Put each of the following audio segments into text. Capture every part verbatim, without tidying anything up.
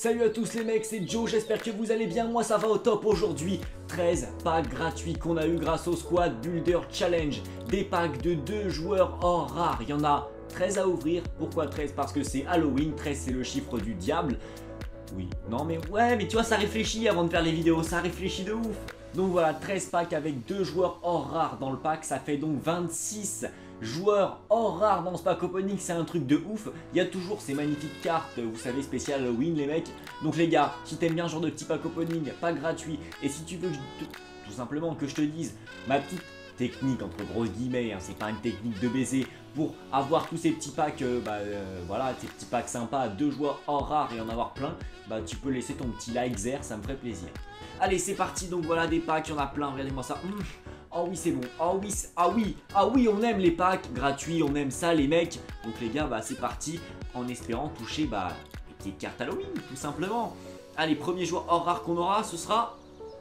Salut à tous les mecs, c'est Joe, j'espère que vous allez bien, moi ça va au top aujourd'hui. treize packs gratuits qu'on a eu grâce au Squad Builder Challenge. Des packs de deux joueurs or rares, il y en a treize à ouvrir. Pourquoi treize? Parce que c'est Halloween, treize c'est le chiffre du diable. Oui, non mais ouais, mais tu vois ça réfléchit avant de faire les vidéos, ça réfléchit de ouf. Donc voilà, treize packs avec deux joueurs or rares dans le pack, ça fait donc vingt-six joueurs or rares dans ce pack opening, c'est un truc de ouf. Il y a toujours ces magnifiques cartes, vous savez, spécial Halloween les mecs. Donc les gars, si t'aimes bien ce genre de petit pack opening, pas gratuit, et si tu veux que je te, tout simplement que je te dise ma petite technique entre grosses guillemets, hein, c'est pas une technique de baiser, pour avoir tous ces petits packs, euh, bah, euh, voilà, ces petits packs sympas, deux joueurs or rares et en avoir plein, bah tu peux laisser ton petit like there, ça me ferait plaisir. Allez c'est parti, donc voilà des packs, il y en a plein, regardez-moi ça. Mmh. Oh oui c'est bon, oh oui, ah oui, ah oui on aime les packs gratuits, on aime ça les mecs. Donc les gars bah c'est parti, en espérant toucher bah les petites cartes Halloween tout simplement. Allez premier joueur hors rare qu'on aura, ce sera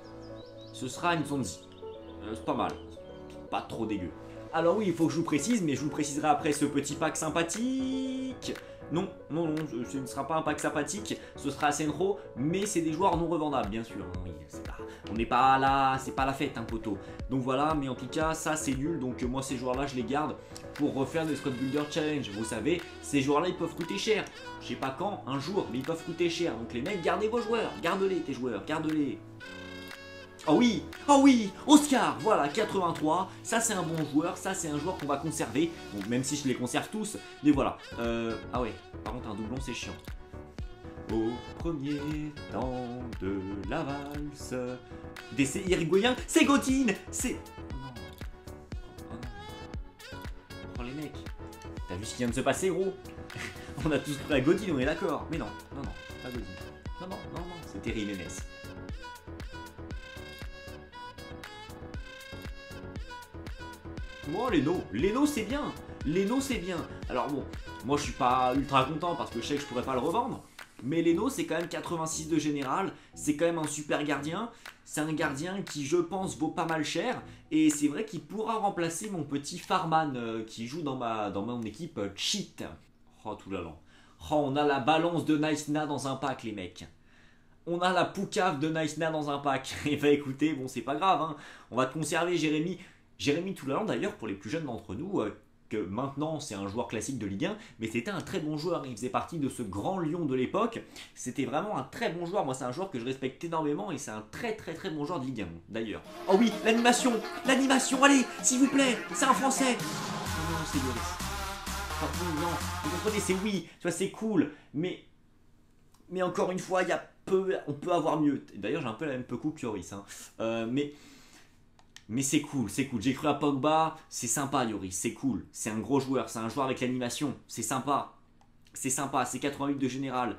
Ce sera Nzonzi, euh, c'est pas mal, pas trop dégueu. Alors oui il faut que je vous précise, mais je vous le préciserai après ce petit pack sympathique. Non, non, non, ce ne sera pas un pack sympathique, ce sera Senro, mais c'est des joueurs non revendables, bien sûr. Hein, oui, pas, on n'est pas là, c'est pas la fête, hein, poteau. Donc voilà, mais en tout cas, ça c'est nul, donc moi ces joueurs-là, je les garde pour refaire des Squad Builder Challenge. Vous savez, ces joueurs-là, ils peuvent coûter cher. Je sais pas quand, un jour, mais ils peuvent coûter cher. Donc les mecs, gardez vos joueurs, garde-les tes joueurs, garde-les. Oh oui, oh oui, Oscar, voilà, quatre-vingt-trois, ça c'est un bon joueur, ça c'est un joueur qu'on va conserver, donc même si je les conserve tous, mais voilà. Euh, ah ouais, par contre un doublon c'est chiant. Au premier temps de la valse, d'essai irigoyen, c'est Gotine, c'est... Oh non, oh non, oh les mecs, t'as vu ce qui vient de se passer gros? On a tous pris à Gotine, on est d'accord, mais non, non, non, pas Gotine, non, non, non, non, c'est terrible N S. Oh Leno, Leno c'est bien, Leno c'est bien. Alors bon, moi je suis pas ultra content parce que je sais que je pourrais pas le revendre. Mais Leno c'est quand même quatre-vingt-six de général, c'est quand même un super gardien. C'est un gardien qui je pense vaut pas mal cher. Et c'est vrai qu'il pourra remplacer mon petit Farman euh, qui joue dans ma dans mon équipe euh, Cheat. Oh tout là là. Oh on a la balance de Nice-Na dans un pack les mecs. On a la poucave de Nice-Na dans un pack. Et bah écoutez, bon c'est pas grave hein. On va te conserver Jérémy. Jérémy Toulalan d'ailleurs pour les plus jeunes d'entre nous, euh, que maintenant c'est un joueur classique de Ligue un, mais c'était un très bon joueur, il faisait partie de ce grand lion de l'époque, c'était vraiment un très bon joueur, moi c'est un joueur que je respecte énormément et c'est un très très très bon joueur de Ligue un d'ailleurs. Oh oui, l'animation, l'animation, allez, s'il vous plaît, c'est un français. Non, non, c'est Yoris. Oh, non, vous comprenez, c'est oui, tu vois, c'est cool, mais, mais encore une fois, il y a peu, on peut avoir mieux. D'ailleurs j'ai un peu la même peu coup que Yoris, hein. euh, mais... Mais c'est cool, c'est cool. J'ai cru à Pogba, c'est sympa Yoris, c'est cool. C'est un gros joueur, c'est un joueur avec l'animation, c'est sympa. C'est sympa, c'est quatre-vingt-huit de général.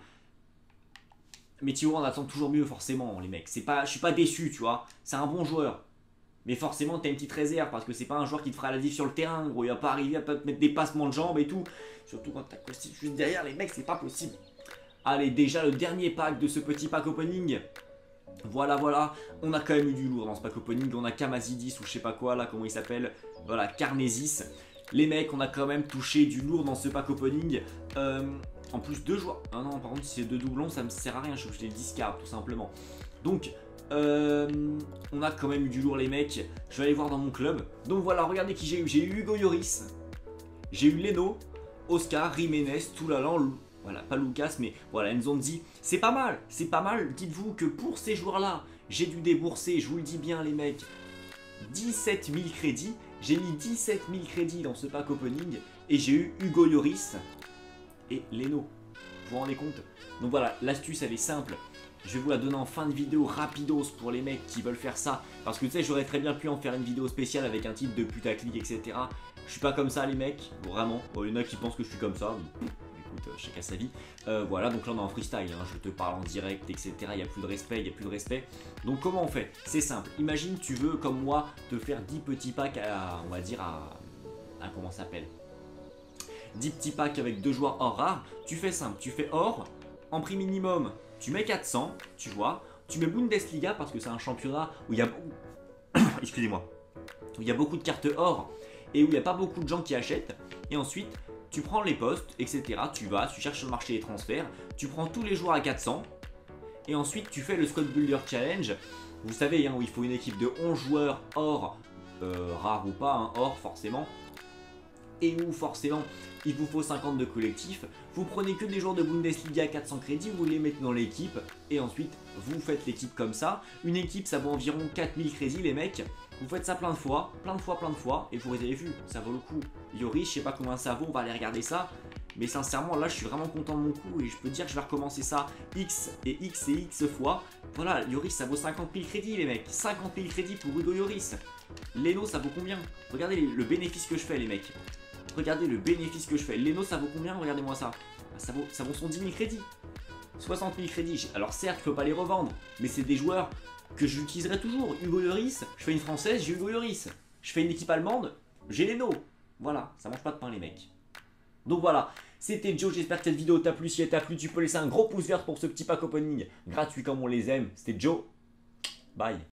Mais tu vois, on attend toujours mieux forcément les mecs. C'est pas, je suis pas déçu, tu vois. C'est un bon joueur. Mais forcément, t'as une petite réserve parce que c'est pas un joueur qui te fera la diff sur le terrain, gros. Il va pas arriver à te mettre des passements de jambes et tout. Surtout quand t'as Costi juste derrière, les mecs, c'est pas possible. Allez, déjà le dernier pack de ce petit pack opening. Voilà, voilà, on a quand même eu du lourd dans ce pack opening, on a Kamazidis ou je sais pas quoi là, comment il s'appelle, voilà, Carnesis. Les mecs, on a quand même touché du lourd dans ce pack opening. Euh, en plus, deux joueurs. Ah non, par contre, si c'est deux doublons, ça me sert à rien, je les discard tout simplement. Donc, euh, on a quand même eu du lourd, les mecs. Je vais aller voir dans mon club. Donc voilà, regardez qui j'ai eu. J'ai eu Hugo Lloris, j'ai eu Leno, Oscar, Jiménez, Toulalan. Voilà, pas Lucas, mais voilà, Nzonzi, c'est pas mal, c'est pas mal. Dites-vous que pour ces joueurs-là, j'ai dû débourser, je vous le dis bien les mecs, dix-sept mille crédits. J'ai mis dix-sept mille crédits dans ce pack opening et j'ai eu Hugo Lloris et Leno. Vous vous rendez compte? Donc voilà, l'astuce elle est simple. Je vais vous la donner en fin de vidéo rapidos pour les mecs qui veulent faire ça. Parce que tu sais, j'aurais très bien pu en faire une vidéo spéciale avec un titre de putaclic, et cetera. Je suis pas comme ça les mecs, vraiment. Il y en a qui pensent que je suis comme ça. Chacun sa vie. Euh, voilà, donc là on est en freestyle, hein, je te parle en direct, et cetera. Il n'y a plus de respect, il n'y a plus de respect. Donc comment on fait? C'est simple. Imagine tu veux, comme moi, te faire dix petits packs à, on va dire, à, à comment ça s'appelle dix petits packs avec deux joueurs or rares. Tu fais simple, tu fais or, en prix minimum, tu mets quatre cents, tu vois. Tu mets Bundesliga parce que c'est un championnat où il y a... Excusez-moi. Où il y a beaucoup de cartes or et où il n'y a pas beaucoup de gens qui achètent. Et ensuite... tu prends les postes, et cetera. Tu vas, tu cherches sur le marché des transferts, tu prends tous les joueurs à quatre cents, Et ensuite tu fais le Squad Builder Challenge. Vous savez hein, où il faut une équipe de onze joueurs or, euh, rare ou pas, hein, or forcément. Et où forcément il vous faut cinquante de collectif. Vous prenez que des joueurs de Bundesliga à quatre cents crédits, vous les mettez dans l'équipe et ensuite vous faites l'équipe comme ça. Une équipe ça vaut environ quatre mille crédits les mecs. Vous faites ça plein de fois, plein de fois, plein de fois et vous avez vu, ça vaut le coup. Yoris, je sais pas combien ça vaut, on va aller regarder ça. Mais sincèrement là je suis vraiment content de mon coup et je peux dire que je vais recommencer ça X et X et X fois. Voilà, Yoris ça vaut cinquante mille crédits les mecs, cinquante mille crédits pour Hugo Yoris. Leno ça vaut combien? Regardez le bénéfice que je fais les mecs. Regardez le bénéfice que je fais. Leno ça vaut combien? Regardez-moi ça. Ça vaut, ça vaut son dix mille crédits. soixante mille crédits. Alors certes je peux pas les revendre, mais c'est des joueurs que j'utiliserai toujours. Hugo Lloris, je fais une française, j'ai Hugo Lloris. Je fais une équipe allemande, j'ai Leno. Voilà, ça mange pas de pain les mecs. Donc voilà, c'était Joe, j'espère que cette vidéo t'a plu. Si elle t'a plu, tu peux laisser un gros pouce vert pour ce petit pack opening gratuit comme on les aime. C'était Joe, bye.